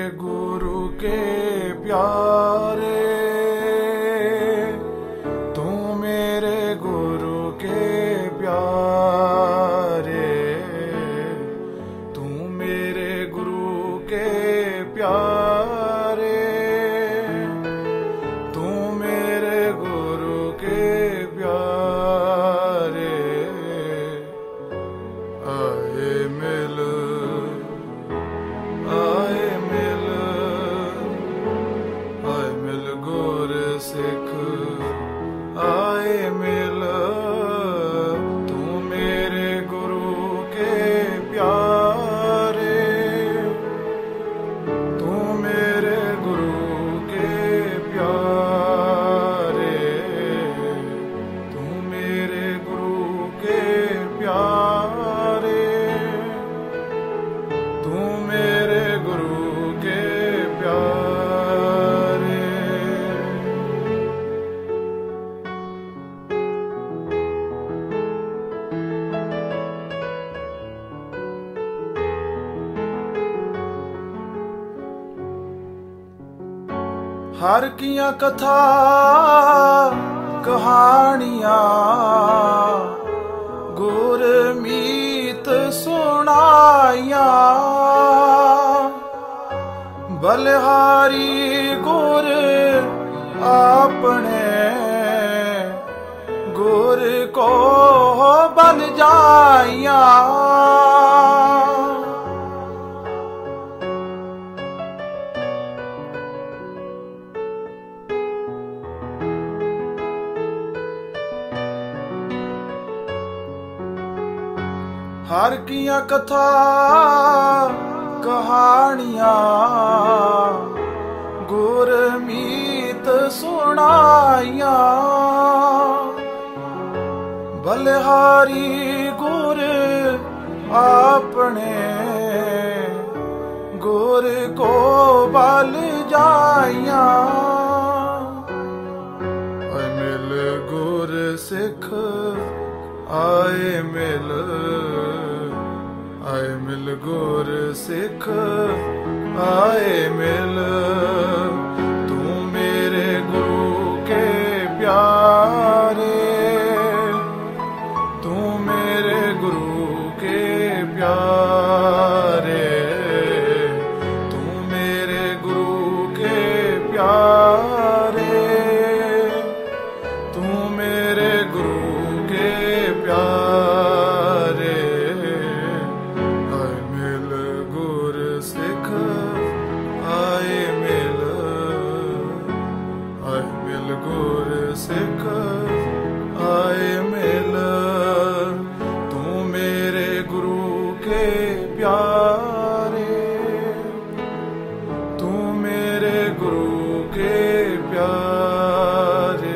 गुरु के प्यारे, तू मेरे गुरु के प्यारे, तू मेरे गुरु के प्यारे, तू मेरे गुरु के प्यारे। आए मिल गुर सिख, आए मिल, तू मेरे गुरु के प्यारे, तू मेरे गुरु के प्यारे, तू मेरे गुरु के प्यारे, तू मेरे गुरु के प्यारे। हर किया कथा कहानियां गुरमीत सुनाइया, बलिहारी गुर अपने गुर को बन जाइया। हर किया कथा कहानियां गुरमीत सुनाइया, बलिहारी गुर अपने गुर को बल जाइया। मिल गुर सिख, आए मिल, आए मिल गुर सिख, आए मिल, तू मेरे गुरु के प्यारे, तू मेरे गुरु के प्यारे, तू मेरे गुरु के प्यारे, तू मेरे गुरु के प्यारे। आए मिल गुर सिख, आए मिल, आए मिल गुर सिख, आए मिल, तू मेरे गुरु के प्यारे, तू मेरे गुरु के प्यारे।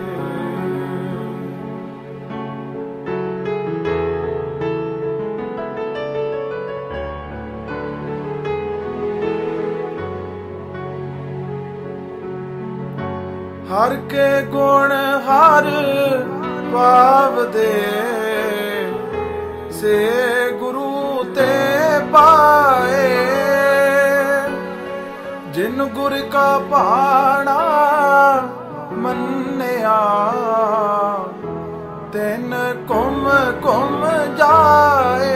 हर के गुण हर पावदे, से गुरु ते पाए, जिन गुर का पाना मन्निया, तिन कुम कुम जाए।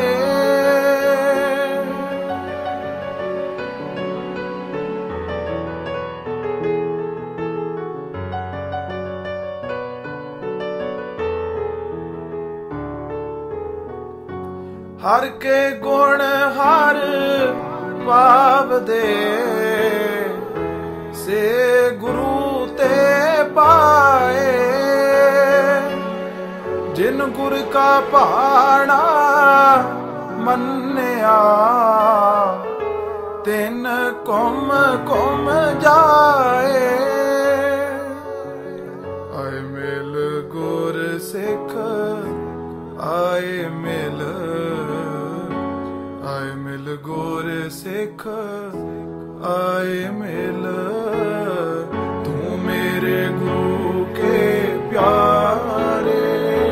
हर के गुण हर पावदे, से गुरु ते पाए, जिन गुर का पाना मन्निया, तिन कुम कुम जाए। आए मिल गुर सिख, आए मिल, आए मिल गुर सिख, आए मिल, तू मेरे गुरु के प्यारे,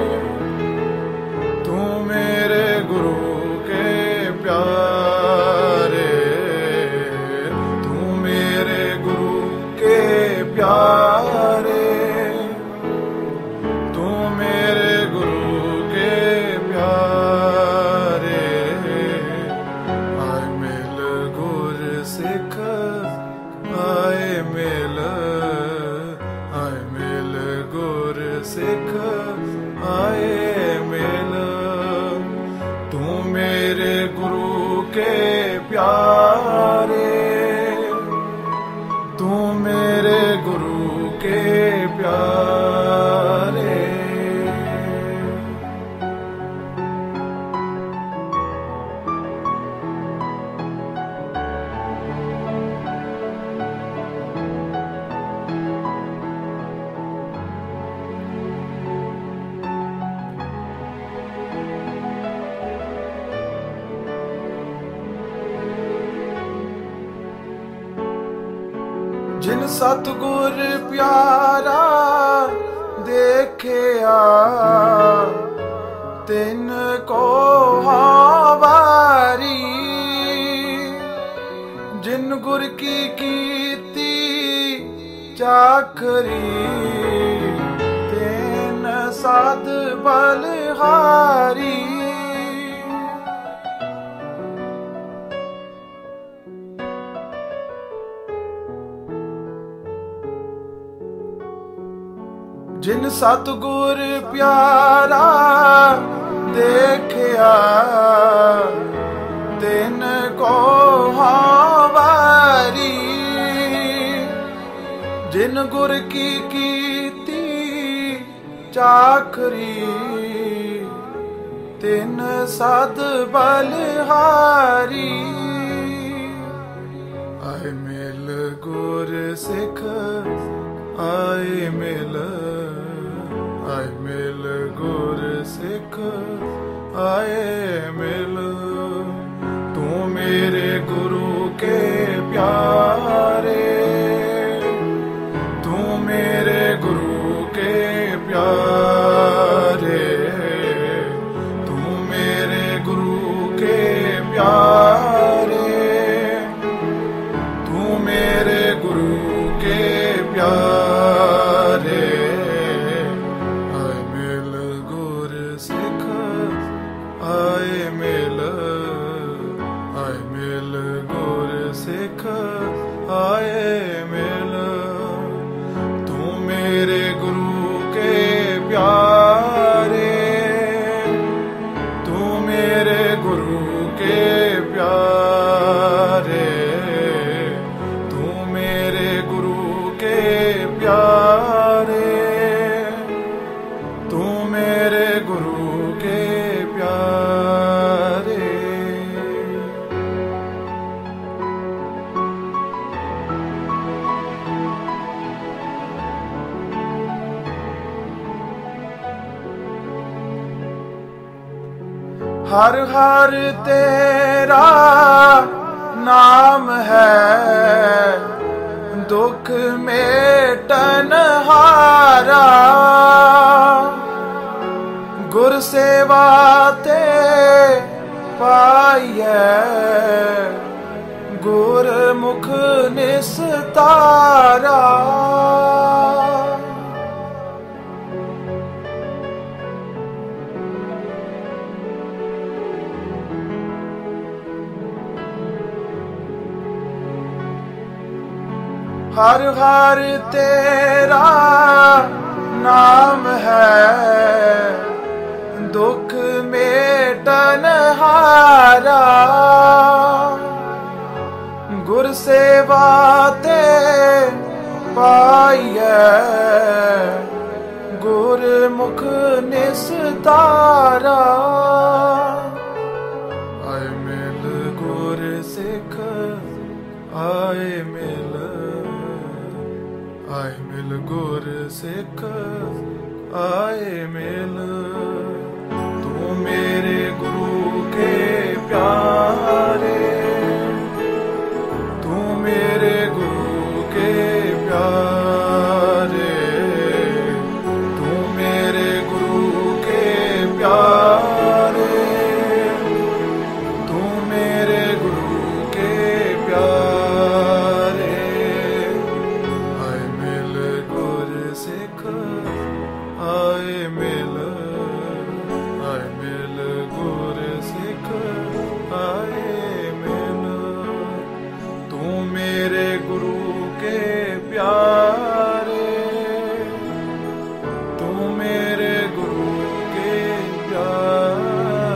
तू मेरे गुरु के प्यारे, तू जिन सतगुर प्यारा देखिया तिन को हावारी। जिन गुर की कीती चाकरी तिन साध बलहारी। जिन सतगुर प्यारा देखिया तिन को हावारी। जिन गुर की कीती चाकरी तिन साध बलहारी। आए मिल गुर सिख आए मिल, आए मिल गुर सिख आए मिल। तू मेरे गुरु के प्यारे, तू मेरे गुरु के प्यारे, तू मेरे गुरु के प्यारे, तू मेरे गुरु के प्यारे। आए मिल गुर सिख आए मिल, आए मिल गुर सिख आए मिल। तू मेरे गुरु के प्यारे, तू मेरे गुरु के प्यारे, तू मेरे गुरु के प्यारे, तू मेरे गुरु के प्यारे। हर हर तेरा नाम है दुख मेटन हारा। गुर सेवा ते पाइए गुर मुख निस्तारा। हर हर तेरा नाम है दुख मेटन हारा। गुर सेवा ते पाइए गुर मुख निस्तारा। आए मिल गुर सिख आए मिल, आए मिल गुर सिख आए मिल। तू मेरे गुरु के प्यारे, तू मेरे गुरु के प्यारे, तू मेरे गुरु के प्यारे, तू मेरे गुरु के प्यारे। आए मिल गुर सिख आए मिल, आए मिल गुर सिख आए मिल। तू मेरे गुरु के प्यारे, तू मेरे गुरु के प्यारे।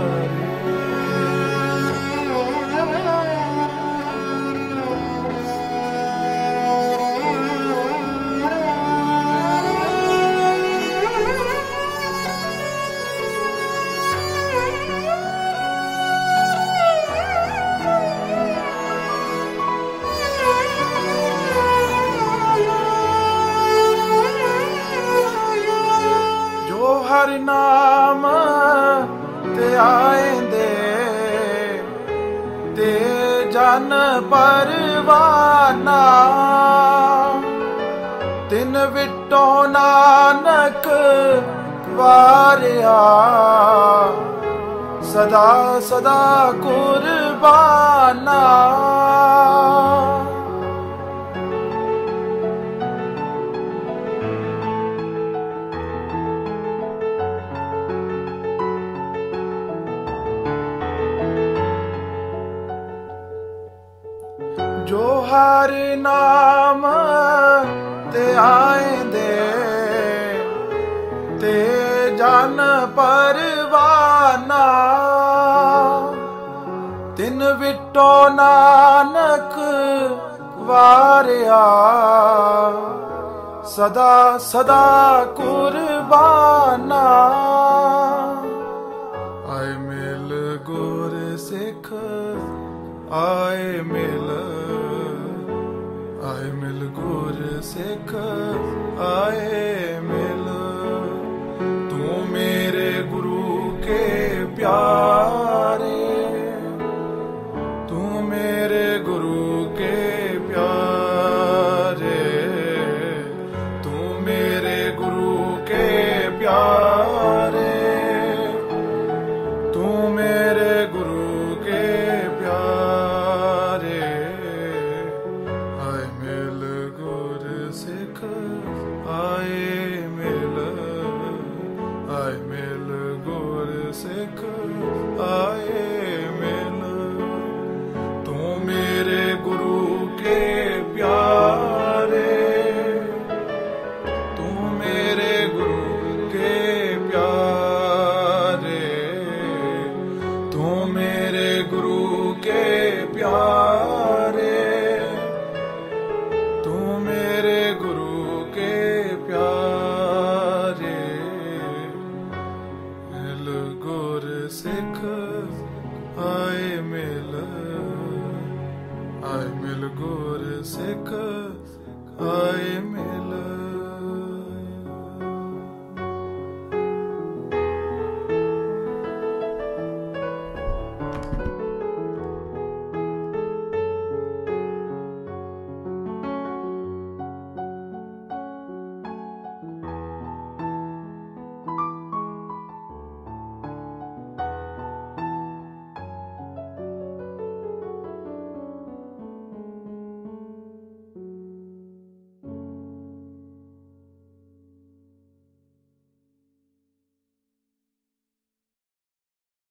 हर नाम ते आएंदे ते जन परवाना। विटो नानक वारिया सदा सदा कुर्बाना। जो हरि नाम ते आएंदे ते जन परवाना। तिन विटो नानक वारिया सदा सदा कुर्बाना। आए मिल गुर सिख आए मिल गुर सिख आए मिल। तू मेरे गुरु के प्यारे, तू मेरे गुरु के प्यारे, तू मेरे गुरु के प्यारे, तू मेरे गुरु के प्यारे। आए मिल गुर सिख आए मिल, आए मिल गुर सिख आए मिल। तू मेरे गुरु के प्यारे, तू मेरे गुरु के प्यारे, तू मेरे गुरु के प्यारे, तू मेरे गुरु के प्यारे। मिल गुर सिख आए मिल, आए मिल गुर सिख आए मिल।